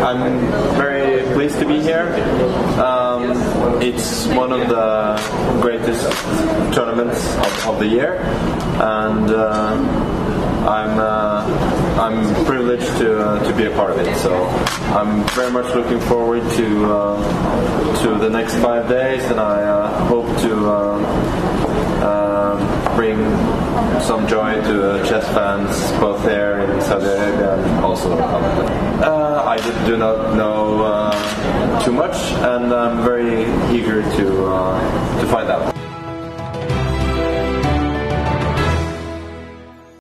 I'm very pleased to be here. It's one of the greatest tournaments of the year, and I'm privileged to be a part of it. So I'm very much looking forward to the next 5 days, and I hope to bring some joy to chess fans both here in Saudi Arabia and also I do not know too much, and I'm very eager to find out.